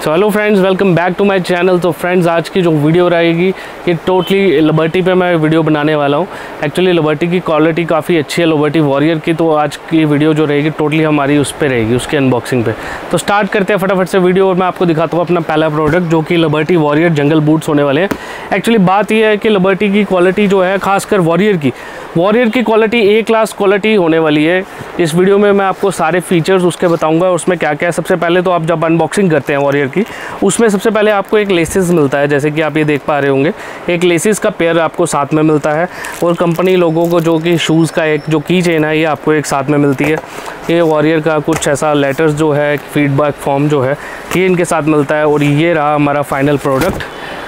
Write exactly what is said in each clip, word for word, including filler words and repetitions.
So hello friends, welcome back to my channel. तो friends, आज की जो वीडियो रहेगी ये टोटली लिबर्टी पे मैं वीडियो बनाने वाला हूँ। एक्चुअली लिबर्टी की क्वालिटी काफ़ी अच्छी है, लिबर्टी वॉरियर की। तो आज की वीडियो जो रहेगी टोटली हमारी उस पर रहेगी, उसके अनबॉक्सिंग पे। तो स्टार्ट करते हैं फटाफट से वीडियो और मैं आपको दिखाता हूँ अपना पहला प्रोडक्ट, जो कि लिबर्टी वॉरियर जंगल बूट्स होने वाले हैं। एक्चुअली बात यह है कि लिबर्टी की क्वालिटी जो है, खासकर वॉरियर की वॉरियर की क्वालिटी ए क्लास क्वालिटी होने वाली है। इस वीडियो में मैं आपको सारे फीचर्स उसके बताऊँगा, उसमें क्या क्या है। सबसे पहले तो आप जब अनबॉक्सिंग करते हैं वॉरियर की, उसमें सबसे पहले आपको एक लेसिस मिलता है, जैसे कि आप ये देख पा रहे होंगे। एक लेसिस का पेयर आपको साथ में मिलता है और कंपनी लोगों को जो कि शूज़ का एक जो की चेन है ये आपको एक साथ में मिलती है। ये वॉरियर का कुछ ऐसा लेटर्स जो है, फीडबैक फॉर्म जो है, ये इनके साथ मिलता है। और ये रहा हमारा फाइनल प्रोडक्ट।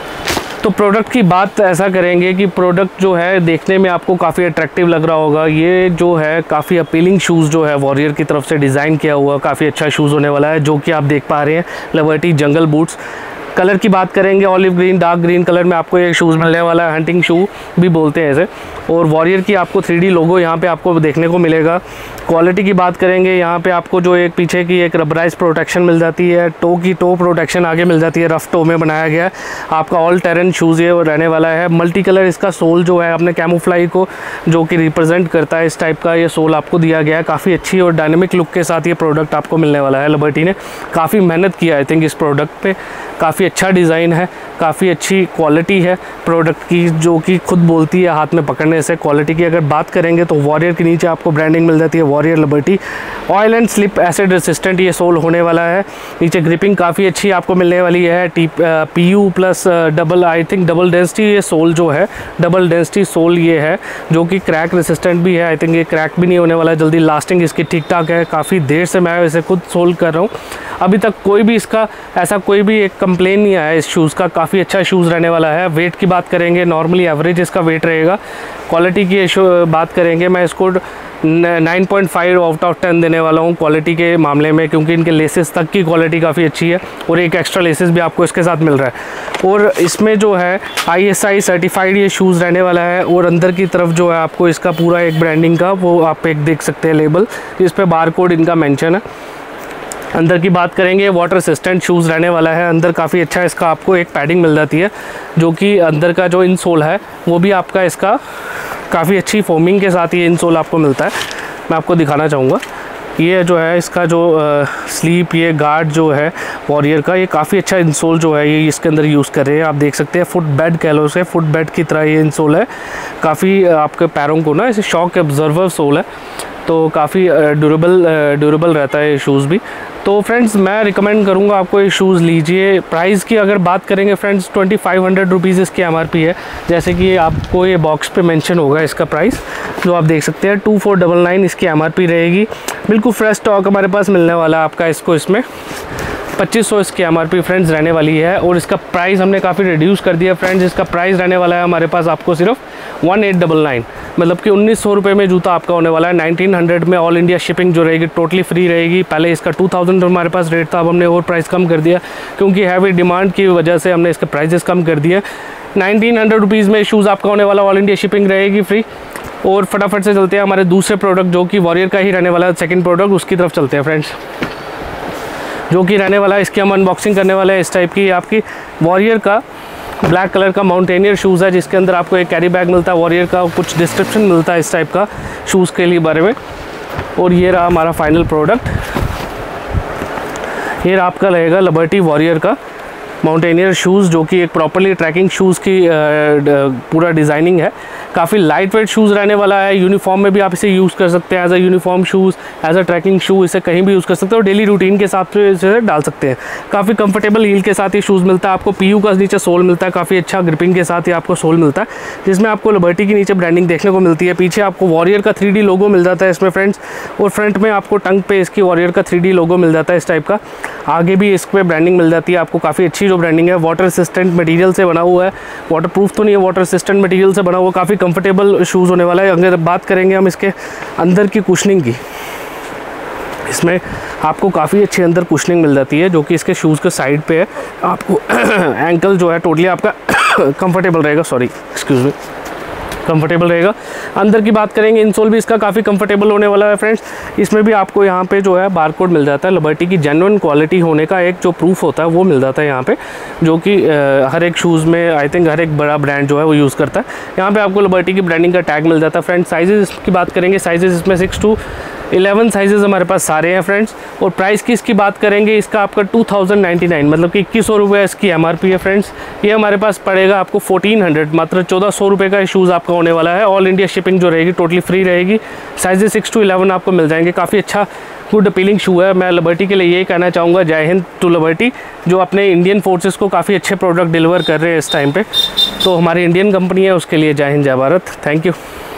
तो प्रोडक्ट की बात ऐसा करेंगे कि प्रोडक्ट जो है देखने में आपको काफ़ी अट्रैक्टिव लग रहा होगा। ये जो है काफ़ी अपीलिंग शूज़ जो है वॉरियर की तरफ से डिज़ाइन किया हुआ, काफ़ी अच्छा शूज़ होने वाला है, जो कि आप देख पा रहे हैं लिबर्टी जंगल बूट्स। कलर की बात करेंगे, olive green, dark green colour में आपको ये शूज़ मिलने वाला है। हंटिंग शू भी बोलते हैं इसे। और वॉरियर की आपको थ्री डी लोगो यहाँ पे आपको देखने को मिलेगा। क्वालिटी की बात करेंगे, यहाँ पे आपको जो एक पीछे की एक रबराइज प्रोटेक्शन मिल जाती है, टो की टो प्रोटेक्शन आगे मिल जाती है, रफ टो में बनाया गया है। आपका ऑल टेरन शूज़ ये रहने वाला है। मल्टी कलर इसका सोल जो है, अपने कैमोफ्लाई को जो कि रिप्रेजेंट करता है, इस टाइप का ये सोल आपको दिया गया है। काफ़ी अच्छी और डायनेमिक लुक के साथ ये प्रोडक्ट आपको मिलने वाला है। लिबर्टी ने काफ़ी मेहनत किया आई थिंक इस प्रोडक्ट पे। काफ़ी अच्छा डिज़ाइन है, काफ़ी अच्छी क्वालिटी है प्रोडक्ट की, जो कि खुद बोलती है हाथ में पकड़ने से। क्वालिटी की अगर बात करेंगे तो वॉरियर के नीचे आपको ब्रांडिंग मिल जाती है, Warrior Liberty. Oil and slip acid resistant ये सोल होने वाला है। नीचे ग्रिपिंग काफ़ी अच्छी आपको मिलने वाली है। T P U plus double I think double density ये सोल जो है, डबल डेंसिटी सोल ये है, जो कि क्रैक रेसिस्टेंट भी है। आई थिंक ये क्रैक भी नहीं होने वाला है जल्दी। लास्टिंग इसकी ठीक ठाक है। काफ़ी देर से मैं इसे खुद सोल कर रहा हूँ, अभी तक कोई भी इसका ऐसा कोई भी एक कंप्लेन नहीं आया इस शूज़ का। काफ़ी अच्छा शूज़ रहने वाला है। वेट की बात करेंगे, नॉर्मली एवरेज इसका वेट रहेगा। क्वालिटी की बात करेंगे, मैं इसको nine point five out of ten देने वाला हूँ क्वालिटी के मामले में, क्योंकि इनके लेसेस तक की क्वालिटी काफ़ी अच्छी है और एक एक्स्ट्रा लेसेस भी आपको इसके साथ मिल रहा है। और इसमें जो है आई एस आई सर्टिफाइड ये शूज़ रहने वाला है। और अंदर की तरफ जो है आपको इसका पूरा एक ब्रांडिंग का वो आप एक देख सकते हैं लेबल, जिस पे बार कोड इनका मेंशन है। अंदर की बात करेंगे, वाटर रेसिस्टेंट शूज़ रहने वाला है। अंदर काफ़ी अच्छा इसका आपको एक पैडिंग मिल जाती है, जो कि अंदर का जो इनसोल है वो भी आपका इसका काफ़ी अच्छी फोमिंग के साथ ये इनसोल आपको मिलता है। मैं आपको दिखाना चाहूँगा, ये जो है इसका जो आ, स्लीप ये गार्ड जो है वॉरियर का, ये काफ़ी अच्छा इंसोल जो है ये इसके अंदर यूज़ कर रहे हैं। आप देख सकते हैं फुट बेड कह लो से, फुट बेड की तरह ये इंसोल है। काफ़ी आपके पैरों को ना इसे शॉक एब्जर्वर सोल है, तो काफ़ी ड्यूरेबल ड्यूरेबल रहता है ये शूज़ भी। तो फ्रेंड्स, मैं रिकमेंड करूँगा आपको ये शूज़ लीजिए। प्राइस की अगर बात करेंगे friends, twenty five hundred rupees इसकी एम आर पी है, जैसे कि आपको ये बॉक्स पे मेंशन होगा इसका प्राइस, जो आप देख सकते हैं। टू फोर डबल नाइन इसकी एम आर पी रहेगी। बिल्कुल फ्रेश स्टॉक हमारे पास मिलने वाला है आपका इसको। इसमें पच्चीस सौ इसकी एम आर पी फ्रेंड्स रहने वाली है। और इसका प्राइस हमने काफ़ी रिड्यूस कर दिया फ्रेंड्स। इसका प्राइस रहने वाला है हमारे पास आपको सिर्फ वन एट डबल नाइन, मतलब कि उन्नीस सौ रुपये में जूता आपका होने वाला है। नाइनटीन हंड्रेड में ऑल इंडिया शिपिंग जो रहेगी टोटली फ्री रहेगी। पहले इसका टू थाउजेंड हमारे पास रेट था, अब हमने और प्राइस कम कर दिया, क्योंकि हैवी डिमांड की वजह से हमने इसके प्राइजेस कम कर दिए। नाइनटीन हंड्रेड रुपीज़ में शूज़ आपका होने वाला, ऑल इंडिया शिपिंग रहेगी फ्री। और फटाफट से चलते हैं हमारे दूसरे प्रोडक्ट, जो कि वॉरियर का ही रहने वाला है, सेकेंड प्रोडक्ट, उसकी तरफ चलते हैं फ्रेंड्स, जो कि रहने वाला है। इसकी हम अनबॉक्सिंग करने वाले हैं। इस टाइप की आपकी वॉरियर का ब्लैक कलर का माउंटेनियर शूज़ है, जिसके अंदर आपको एक कैरी बैग मिलता है वॉरियर का, कुछ डिस्क्रिप्शन मिलता है इस टाइप का शूज़ के लिए बारे में। और ये रहा हमारा फाइनल प्रोडक्ट। ये आपका रहेगा लिबर्टी वॉरियर का माउंटेनियर शूज़, जो कि एक प्रॉपरली ट्रैकिंग शूज़ की पूरा डिज़ाइनिंग है। काफ़ी लाइट वेट शूज़ रहने वाला है। यूनिफॉर्म में भी आप इसे यूज़ कर सकते हैं, as a uniform shoes, as a trekking shoe, इसे कहीं भी यूज़ कर सकते हो। डेली रूटीन के साथ इसे डाल सकते हैं। काफ़ी कंफर्टेबल हील के साथ ये शूज़ मिलता है आपको। पीयू का नीचे सोल मिलता है, काफ़ी अच्छा ग्रिपिंग के साथ ये आपको सोल मिलता है, जिसमें आपको लिबर्टी की नीचे ब्रांडिंग देखने को मिलती है। पीछे आपको वॉरियर का थ्री डी लोगो मिल जाता है इसमें फ्रेंड्स। और फ्रंट में आपको टंग पे इसकी वॉरियर का थ्री डी लोगो मिल जाता है इस टाइप का। आगे भी इस पर ब्रांडिंग मिल जाती है आपको, काफ़ी अच्छी जो ब्रांडिंग है। वाटर रेसिस्टेंट मटेरियल से बना हुआ है, वाटर प्रूफ तो नहीं है, वाटर रेसिस्टेंट मटेरियल से बना हुआ, काफ़ी कंफर्टेबल शूज़ होने वाला है। अगर बात करेंगे हम इसके अंदर की कुशनिंग की, इसमें आपको काफ़ी अच्छी अंदर कुशनिंग मिल जाती है, जो कि इसके शूज़ के साइड पे है। आपको एंकल जो है टोटली आपका कंफर्टेबल रहेगा, सॉरी एक्सक्यूज़ मी, कंफर्टेबल रहेगा। अंदर की बात करेंगे, इंसोल भी इसका काफ़ी कंफर्टेबल होने वाला है फ्रेंड्स। इसमें भी आपको यहाँ पे जो है बारकोड मिल जाता है, लिबर्टी की जेन्युइन क्वालिटी होने का एक जो प्रूफ होता है वो मिल जाता है यहाँ पे, जो कि हर एक शूज़ में आई थिंक हर एक बड़ा ब्रांड जो है वो यूज़ करता है। यहाँ पे आपको लिबर्टी की ब्रांडिंग का टैग मिल जाता है फ्रेंड्स। साइजेस की बात करेंगे, साइजेस इसमें सिक्स टू इलेवन साइजेस हमारे पास सारे हैं फ्रेंड्स। और प्राइस की इसकी बात करेंगे, इसका आपका टू थाउजेंड नाइन्टी नाइन मतलब कि इक्कीस सौ रुपये इसकी एम आर पी है फ्रेंड्स। ये हमारे पास पड़ेगा आपको फोर्टीन हंड्रेड, मात्र चौदह सौ रुपये का शूज़ आपका होने वाला है। ऑल इंडिया शिपिंग जो रहेगी टोटली फ्री रहेगी। साइजेस सिक्स टू इलेवन आपको मिल जाएंगे। काफ़ी अच्छा गुड अपीलिंग शू है। मैं लिबर्टी के लिए यही कहना चाहूँगा, जय हिंद टू लिबर्टी, जो अपने इंडियन फोर्सेस को काफ़ी अच्छे प्रोडक्ट डिलीवर कर रहे हैं इस टाइम पे। तो हमारी इंडियन कंपनी है, उसके लिए जय हिंद जय भारत। Thank you.